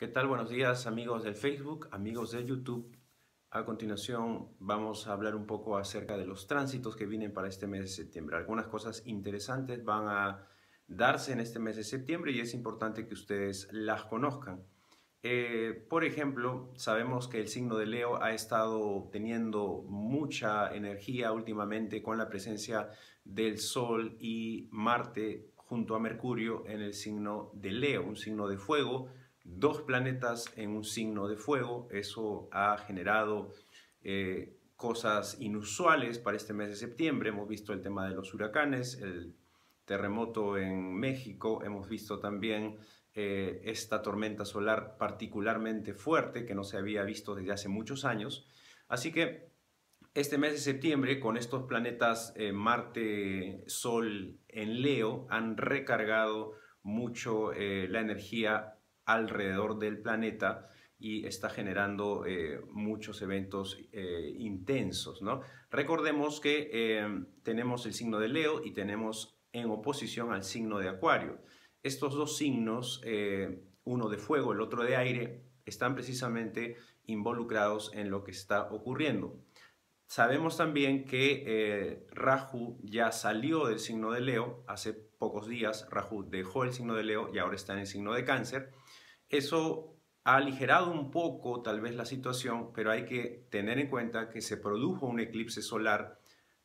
¿Qué tal? Buenos días, amigos del Facebook, amigos de YouTube. A continuación vamos a hablar un poco acerca de los tránsitos que vienen para este mes de septiembre. Algunas cosas interesantes van a darse en este mes de septiembre y es importante que ustedes las conozcan. Por ejemplo, sabemos que el signo de Leo ha estado teniendo mucha energía últimamente con la presencia del Sol y Marte junto a Mercurio en el signo de Leo, un signo de fuego, dos planetas en un signo de fuego. Eso ha generado cosas inusuales para este mes de septiembre. Hemos visto el tema de los huracanes, el terremoto en México, hemos visto también esta tormenta solar particularmente fuerte que no se había visto desde hace muchos años. Así que este mes de septiembre, con estos planetas Marte, Sol en Leo, han recargado mucho la energía alrededor del planeta y está generando muchos eventos intensos, ¿no? Recordemos que tenemos el signo de Leo y tenemos en oposición al signo de Acuario. Estos dos signos, uno de fuego, el otro de aire, están precisamente involucrados en lo que está ocurriendo. Sabemos también que Rahu ya salió del signo de Leo hace pocos días. Rahu dejó el signo de Leo y ahora está en el signo de Cáncer. Eso ha aligerado un poco tal vez la situación, pero hay que tener en cuenta que se produjo un eclipse solar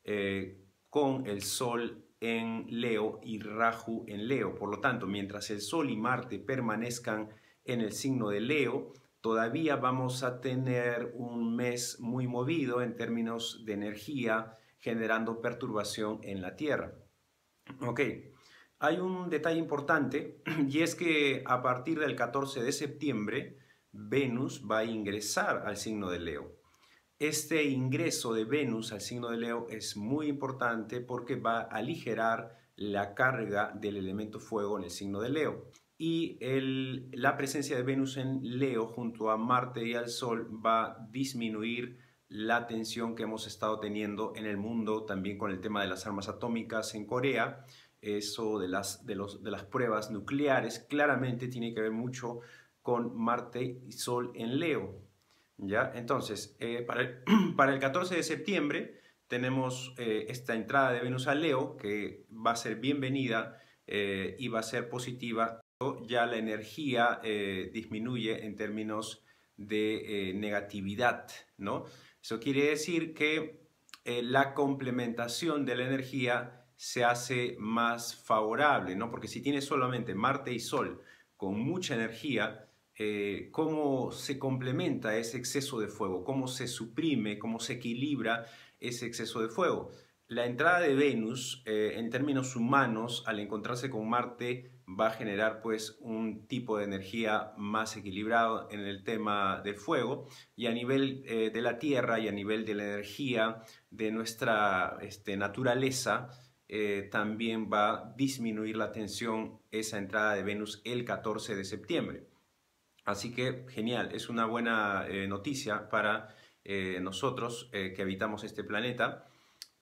con el Sol en Leo y Rahu en Leo. Por lo tanto, mientras el Sol y Marte permanezcan en el signo de Leo, todavía vamos a tener un mes muy movido en términos de energía, generando perturbación en la Tierra. Ok, hay un detalle importante y es que a partir del 14 de septiembre, Venus va a ingresar al signo de Leo. Este ingreso de Venus al signo de Leo es muy importante porque va a aligerar la carga del elemento fuego en el signo de Leo. Y la presencia de Venus en Leo junto a Marte y al Sol va a disminuir la tensión que hemos estado teniendo en el mundo, también con el tema de las armas atómicas en Corea. Eso de las pruebas nucleares claramente tiene que ver mucho con Marte y Sol en Leo. ¿Ya? Entonces, para el 14 de septiembre tenemos esta entrada de Venus a Leo que va a ser bienvenida y va a ser positiva. Ya la energía disminuye en términos de negatividad, ¿no? Eso quiere decir que la complementación de la energía se hace más favorable, ¿no? Porque si tienes solamente Marte y Sol con mucha energía, cómo se complementa ese exceso de fuego, cómo se suprime, cómo se equilibra ese exceso de fuego. La entrada de Venus, en términos humanos, al encontrarse con Marte, va a generar pues un tipo de energía más equilibrado en el tema del fuego, y a nivel de la Tierra y a nivel de la energía de nuestra naturaleza, también va a disminuir la tensión esa entrada de Venus el 14 de septiembre. Así que genial, es una buena noticia para nosotros que habitamos este planeta.